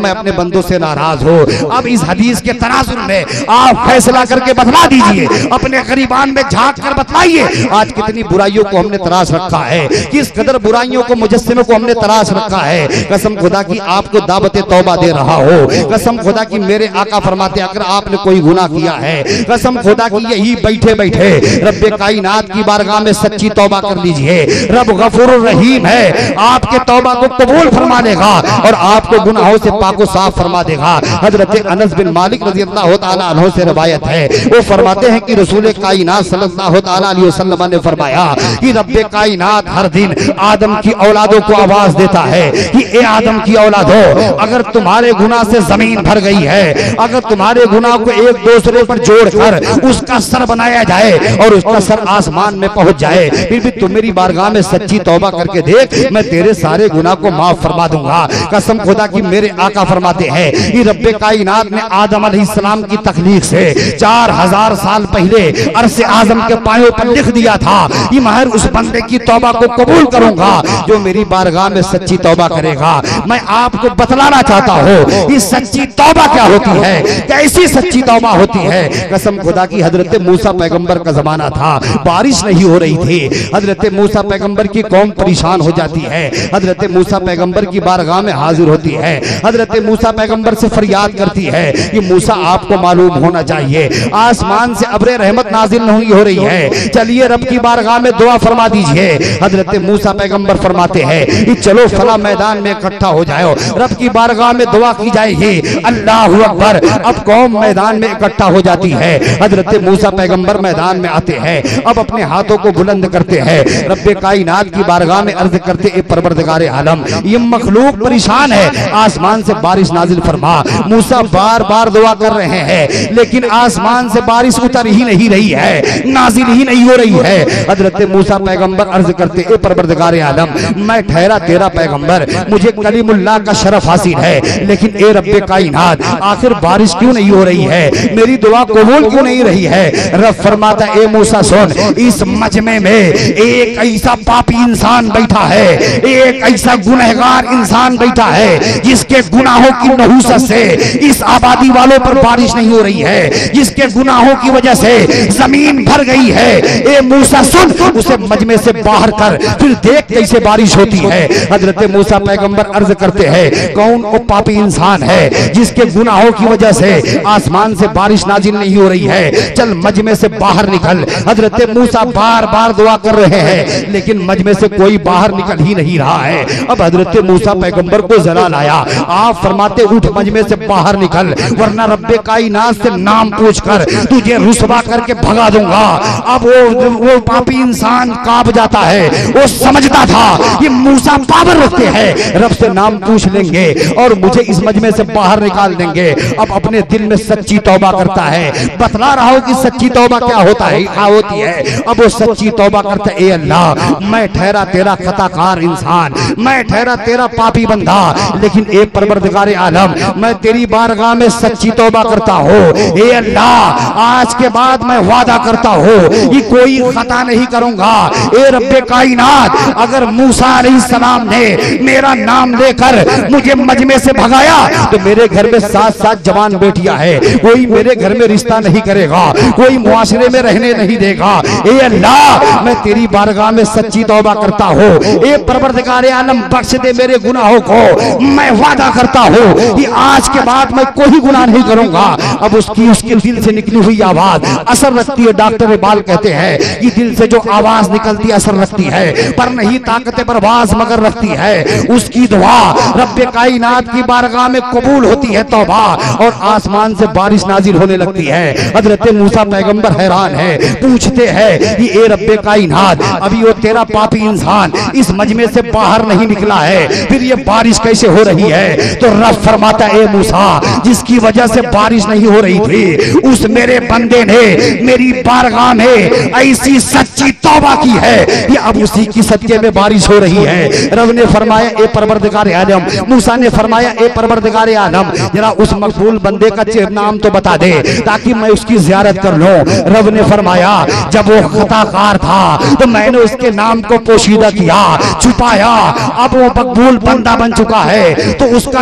Speaker 2: बंदों से नाराज हो। अब इस हदीस के तनाजुर में आप फैसला करके बतला दीजिए, अपने गरीबान में झांक कर बतलाइए आज कितनी बुराइयों को हमने तराश रखा है, किस कदर बुराइयों को मुजस्सिमों को हमने तराश रखा है। कसम खुदा की आपको दावत तौबा दे रहा हो, कसम खुदा की मेरे आका फरमाते अगर आपने कोई गुनाह किया है, कसम खुदा की यही बैठे बैठे रब्बे कायनात की बारगाह में सच्ची तौबा कर लीजिए। रब गफूर रहीम है, आपके तौबा को कबूल फरमा देगा और आपको गुनाहों से पाको साफ फरमा देगा। हजरत अनस बिन मालिक रज़ी अल्लाह तआला अन्हु से रिवायत है, वो फरमाते हैं कि रसूल कायनात सल्लल्लाहु तआला अलैहि वसल्लम ने फरमाया कि रब्बे कायनात हर दिन आदम की औलादों को आवाज देता है कि ए आदम की औलादो, अगर तुम्हारे गुनाह से जमीन भर गई है, अगर तुम्हारे गुनाह को एक दूसरे पर जोड़कर उसका सर बनाया जाए और उसका सर आसमान में पहुंच जाए, फिर भी तुम मेरी बारगाह में सच्ची तौबा करके देख, मैं तेरे सारे गुनाह को माफ फरमा दूंगा। कसम खुदा की मेरे आका फरमाते हैं कि रब्बे कायनात ने आदम अलैहिस्सलाम की तखलीक से चार हजार साल पहले अर्श आजम के पायों पर लिख दिया था कि मैं उस बंदे की तौबा को कबूल करूंगा जो मेरी बारगाह में सच्ची तौबा करेगा। मैं आपको बतलाना चाहता हूँ कि सच्ची तौबा क्या होती है, कैसी सच्ची तौबा होती है। कसम खुदा की हजरत मूसा पैगंबर का जमाना था, बारिश नहीं हो रही थी, हजरत मूसा पैगंबर की कौम परेशान हो जाती है, हजरत मूसा पैगंबर की बारगाह में हाजिर होती है, हजरत मूसा पैगंबर से फरियाद करती है कि मूसा आपको मालूम होना चाहिए आसमान से अब्रे रहमत नाजिल नहीं हो रही है, चलिए रब की बारगाह में दुआ फरमा दीजिए। हजरत मूसा पैगंबर फरमाते हैं कि चलो फला मैदान में इकट्ठा हो जाओ, रब की बारगाह में दुआ की जाएगी। अल्लाहु अकबर। अब कौम मैदान में इकट्ठा हो जाती है, हजरत मूसा पैगंबर मैदान में आते हैं, अब अपने हाथों को बुलंद करते हैं, रब्बे कायनात की बारगाह में अर्ज करते ए परवरदिगार आलम, ये मखलूक परेशान है, आसमान से बारिश नाजिल फरमा। मूसा बार बार दुआ कर रहे हैं लेकिन आसमान से बारिश उतर ही नहीं रही है, नाजिल ही नहीं हो रही है। हजरत मूसा पैगंबर अर्ज करते ए परवरदिगार आलम, मैं ठहरा तेरा पैगंबर, मुझे कलीमुल्लाह का शरफ हासिल है, लेकिन ए रब्बे कायनात आखिर बारिश क्यों नहीं हो रही है, मेरी दुआ कबूल क्यों नहीं रही है। रब फरमाता ए मूसा सुन, इस मजमे में एक ऐसा पापी इंसान बैठा है, एक ऐसा गुनहगार इंसान बैठा है जिसके गुनाहों की नहुसत से इस आबादी वालों पर बारिश नहीं हो रही है, जिसके गुनाहों की वजह से जमीन भर गई है। ए मूसा सुन, उसे मजमे से बाहर कर, फिर देख कैसे बारिश होती है। हजरत मूसा पैगंबर अर्ज करते हैं कौन वो पापी इंसान है जिसके गुनाहों की वजह से आसमान से बारिश नाजिल नहीं हो रही है, चल मजमे से बाहर निकल। हजरत मूसा बार बार दुआ कर रहे हैं लेकिन मजमे से कोई बाहर निकल ही नहीं रहा है। अब हजरत मूसा पैगंबर को जलाल आया, आप फरमाते उठ मजमे से बाहर निकल वरना रब्बे कायनात से नाम पूछकर तुझे रुसवा करके भगा दूंगा। अब वो वो पापी इंसान कांप जाता है, वो समझता था कि मूसा पावर रखते हैं, रब से नाम पूछ लेंगे और मुझे इस मजमे से बाहर निकाल देंगे। अब अपने दिल में सच्ची तौबा करता है, बतला रहा हूं कि सच्ची तौबा क्या होता है, क्या होती है। अब वो सच्ची तौबा करता है, ए अल्लाह मैं ठहरा तेरा खताकार इंसान, मैं ठहरा तेरा पापी बंदा, लेकिन एक परवरदिगार आलम मैं तेरी बारगाह में सच्ची तौबा करता हूँ। ए अल्लाह आज के बाद मैं वादा करता हूँ कि कोई खता नहीं करूंगा। ए रब्बे कायनात अगर मूसा अलैहिस्सलाम ने मेरा नाम लेकर मुझे मजमे से भगाया तो मेरे घर में सात सात जवान बेटियां हैं, कोई मेरे घर में रिश्ता नहीं करेगा, कोई मुआशरे में रहने नहीं देगा। ए अल्लाह मैं तेरी बारगाह में सच्ची तौबा करता हूँ, ए परवरदिगार आलम बख्श दे मेरे गुनाहों को, मैं वादा करता हूँ कि आज के बाद मैं कोई गुनाह नहीं करूंगा। अब उसकी उसके दिल से निकली हुई आवाज असर रखती है। डॉक्टर इकबाल कहते हैं कि दिल से जो आवाज निकलती है असर रखती है, पर नहीं ताकत परवाज मगर रखती है। उसकी दुआ रब्बे कायनात की बारगाह में कबूल होती है तौबा, और आसमान से बारिश नाजिल होने लगती है। हजरत मूसा पैगंबर हैरान है, पूछते हैं कि ए रब्बे कायनात अभी वो तेरा पापी इंसान इस मजमे से बाहर नहीं निकला है, फिर ये बारिश कैसे हो रही है। तो रब फरमाता ए मूसा जिसकी वजह से बारिश नहीं हो रही थी उस मेरे बंदे ने मेरी बारगाह में ऐसी सच्ची तौबा की है कि अब उसी की सत्य में बारिश हो रही है। रब ने फरमाया ए परवरदिगार आलम, मूसा ने फरमाया ए परवरदिगार आलम जरा उस मकबूल बंदे का नाम तो बता दे ताकि मैं उसकी ज़ियारत कर लूं। रब ने फरमाया जब वो खताकार था तो मैंने उसके नाम को पोशीदा किया, छुपाया, अब वो मकबूल बंदा बन चुका है तो उसका नाम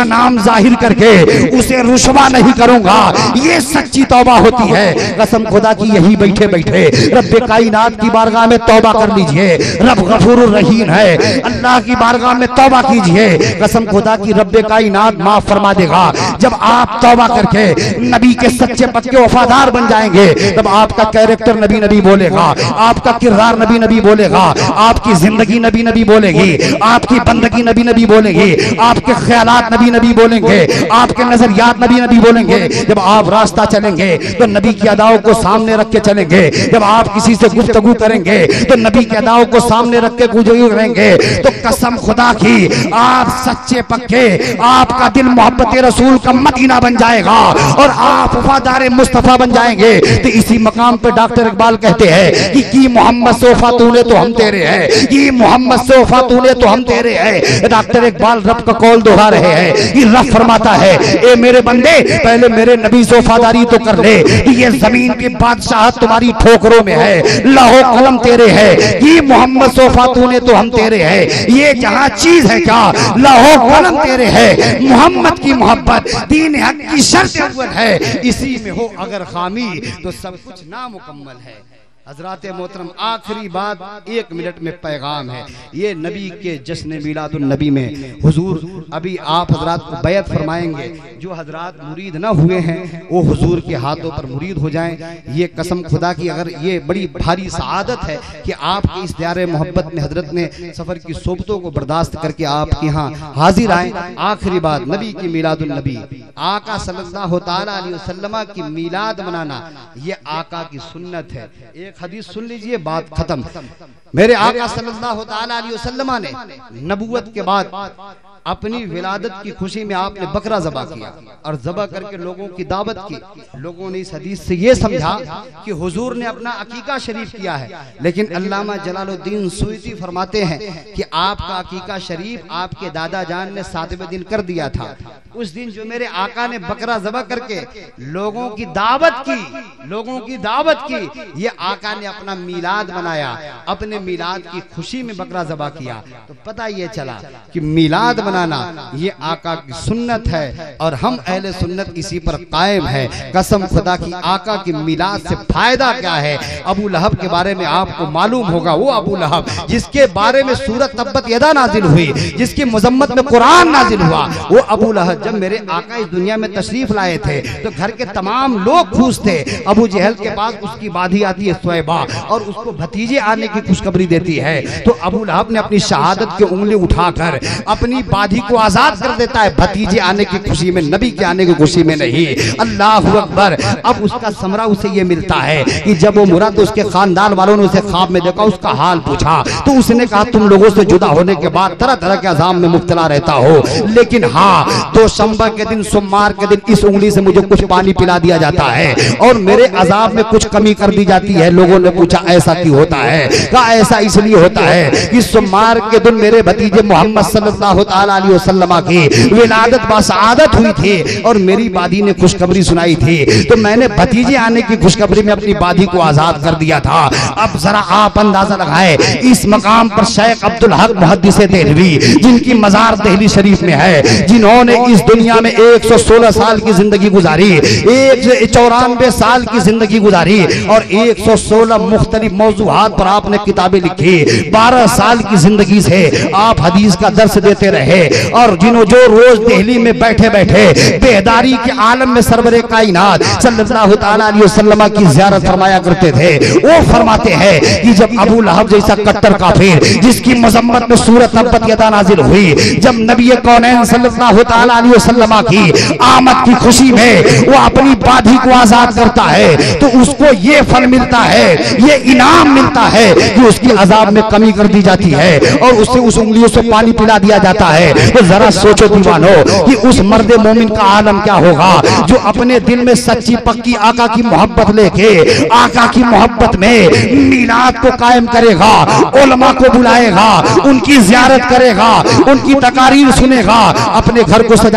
Speaker 4: जाहिर करके उसे रुसवा नहीं करूंगा, ये सच्ची तौबा होती है। कसम खुदा की यही बैठे बैठे रब्बे कायनात की बारगाह में तौबा कर लीजिए, रब गफूरुर रहीम है, अल्लाह की बारगाह में तौबा कीजिए। कसम खुदा की रब्बे कायनात माफ फरमा देगा। जब आप तौबा करके नबी के सच्चे पक्के वफादार बन जाएंगे, तब आपका कैरेक्टर नबी नबी बोलेगा, आपका किरदार नबी नबी बोलेगा, आपकी जिंदगी नबी नबी बोलेगी, आपकी बंदगी नबी नबी बोलेगी, आपके ख्यालात नबी नबी बोलेंगे, आपके नजरियात नबी नबी बोलेंगे। जब आप रास्ता चलेंगे तो नबी की अदाओं को सामने रख के चलेंगे। जब आप किसी से गुफ्तगू करेंगे तो नबी की अदाओं को सामने रख के गुफ्तगू करेंगे। तो कसम खुदा की आप सच्चे पक्के, आपका दिल मोहब्बत रसूल का मदीना बन जाएगा और आप वफादार मुस्तफा बन जाएंगे। तो इसी मकाम पे डॉक्टर इकबाल कहते हैं कि की मोहम्मद सोफा तूने तो हम तेरे हैं, की मोहम्मद सोफा तूने तो हम तेरे हैं। डॉक्टर इकबाल रब का कौल दोहरा रहे हैं कि रब फरमाता है, ए मेरे बंदे पहले मेरे नबी से वफादारी तो कर ले, ये जमीन की बादशाहत तुम्हारी ठोकरों में है, लाहो कलम तेरे है, ये मोहम्मद सोफा तूने तो हम तेरे हैं। ये जहां चीज है क्या, लाहो कलम तेरे है, मोहम्मद की मोहब्बत दीन हक की शर्त अव्वल है, इसी में हो अगर खामी तो सब कुछ नामुकम्मल है। हजरात मोहतरम आखिरी बात एक मिनट में पैगाम है, ये नबी के जश्न मिलादुन नबी में हुजूर अभी आप हजरात को बैत फरमाएंगे। जो हजरात मुरीद ना हुए हैं वो हुजूर के हाथों पर मुरीद हो जाएं। ये कसम खुदा की अगर ये बड़ी भारी सआदत है कि आपके इस दायरे मोहब्बत में हजरत ने सफर की सोबतों को बर्दाश्त करके आपके यहाँ हाजिर आए। आखिरी बात नबी की मिलादुन नबी, आका सल्लल्लाहु तआला अलैहि वसल्लम की मिलाद मनाना ये आका की सुन्नत है। एक हदीस सुन लीजिए, बात खत्म। मेरे आका सल्लल्लाहु तआला अलैहि वसल्लम ने नबूवत के बाद अपनी विलादत की खुशी में आपने बकरा ज़बा किया और ज़बा करके लोगों की दावत की। लोगों ने इस हदीस से ये समझा कि हुजूर ने अपना अकीका शरीफ किया है, लेकिन अल्लामा जलालुद्दीन सुयूती फरमाते हैं कि आपका अकीका शरीफ आपके दादा जान ने सातवें दिन कर दिया था। उस दिन जो मेरे आका ने बकरा ज़बा करके लोगों की दावत की, लोगों की दावत की, ये आका ने अपना मिलाद मनाया, अपने मिलाद की खुशी में बकरा ज़बा किया। तो पता ये चला कि मिलाद मनाना ये आका की सुन्नत है और हम अहले सुन्नत इसी पर कायम है। कसम खुदा की आका की मिलाद से फायदा क्या है। अबू लहब के बारे में आपको मालूम होगा, वो अबू लहब जिसके बारे में सूरत तब्बत यदा नाजिल हुई, जिसकी मजम्मत में कुरान नाजिल हुआ, वो अबू लहब जब मेरे आका इस दुनिया में तशरीफ लाए थे तो घर के तमाम लोग खुश थे। अबू जहल के पास उसकी बाधी आती है सुएबा और उसको भतीजे आने की खुशखबरी देती है। तो अबू लहब ने अपनी शहादत की उंगली उठाकर अपनी बाधी को आजाद कर देता है, भतीजे आने की खुशी में, नबी के आने की खुशी में नहीं। अल्लाह अकबर। अब उसका समरा उसे ये मिलता है कि जब वो मुरा तो उसके खानदान वालों ने उसे ख्वाब में देखा, उसका हाल पूछा तो उसने कहा तुम लोगों से जुदा होने के बाद तरह तरह के अजाब में मुब्तला रहता हो, लेकिन हाँ दो शंबा के दिन सोमवार के दिन इस उंगली से मुझे कुछ पानी पिला दिया जाता है और मेरे अजाब में कुछ कमी कर दी जाती है। लोगों ने पूछा ऐसा क्यों होता है? कहा ऐसा इसलिए होता है कि सोमवार के दिन मेरे भतीजे मोहम्मद सल्लल्लाहु तआला अलैहि वसल्लम की विलादत बासआदत हुई थी और मेरी बादी ने खुशखबरी सुनाई थी, तो मैंने भतीजे आने की खुशखबरी में अपनी बादी को आजाद कर दिया था। अब जरा आप अंदाजा लगाए, इस मकाम पर शेख अब्दुल हक मुहद्दिस देहलवी जिनकी मजार देहली शरीफ में है, जिन्होंने इस दुनिया में एक सौ सोलह साल की जिंदगी गुजारी, एक सौ चौरानवे साल की जिंदगी गुजारी और एक सौ सोलह मुख्तलिफ मौजूहात पर आपने किताबें लिखी। बारह साल की जिंदगी से आप हदीस का दर्स देते रहे और जिन्हों जो रोज दिल्ली में बैठे बैठे बेहदारी के आलम में सरवरे कायनात सल्लल्लाहु तआला अलैहि वसल्लम की ज़ियारत फरमाया करते थे, वो फरमाते हैं कि जब अबू लहब जैसा कट्टर काफिर जिसकी मजम्मत में सूरत तब्बत यदा नाजिल हुई, जब नबी कौनैन सल्लल्लाहु तआला अलैहि वसल्लम की आमद की खुशी में वो अपनी बाधी को आजाद करता है तो उसको ये फल मिलता है, ये इनाम मिलता है कि उसकी अजाब में कमी कर दी जाती है और उससे उस उंगलियों से पानी पिला दिया जाता है। तो जरा सोचो दीवानो कि उस मर्द मोमिन का आलम क्या होगा जो अपने दिल में सच्ची पक्की आका की मोहब्बत लेके आका की मोहब्बत में मिलाद को कायम करेगा, उलमा को बुलाएगा, उनकी ज़ियारत करेगा, उनकी तकारीर सुनेगा, अपने घर को सजा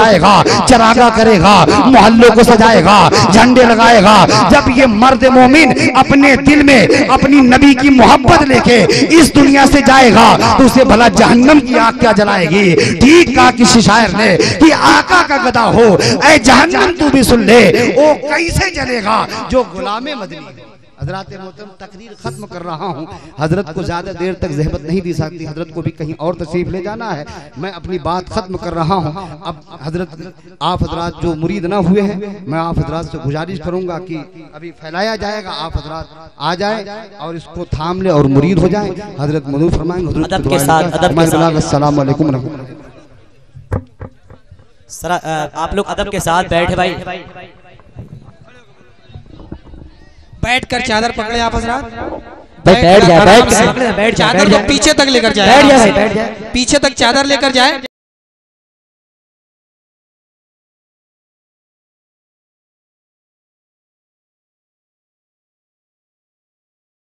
Speaker 4: सजाएगा, चरागा करेगा, मोहल्लों को सजाएगा, झंडे लगाएगा। जब ये मर्द मोमिन अपने दिल में अपनी नबी की मोहब्बत लेके इस दुनिया से जाएगा तो उसे भला जहन्नम की आग क्या जलाएगी। ठीक कहा किसी शायर ने कि आका का गदा हो ऐ जहन्नम तू भी सुन ले, वो कैसे जलेगा जो गुलामे मदनी। हजरत मोहतरम तकरीर खत्म कर रहा हूँ। हजरत को ज्यादा देर तक ज़हमत नहीं दी सकती, हजरत को भी कहीं और तशरीफ ले जाना है। मैं अपनी बात खत्म कर रहा हूँ। अब हजरत आप हजरात जो मुरीद ना हुए हैं, मैं आप हजरात से गुजारिश करूंगा कि अभी फैलाया जाएगा, आप हजरात आ जाए और इसको थाम ले और मुरीद हो जाए। हजरत मदू फरमाएंगे
Speaker 1: अदब के साथ, अदब के साथ।
Speaker 4: अस्सलाम वालेकुम।
Speaker 1: सर आप लोग अदब के साथ बैठे भाई,
Speaker 5: बैठ कर चादर पकड़े आप हजरात,
Speaker 1: बैठ जाए, बैठ जाए,
Speaker 5: चादर को पीछे तक लेकर जाए, पीछे तक चादर लेकर जाए।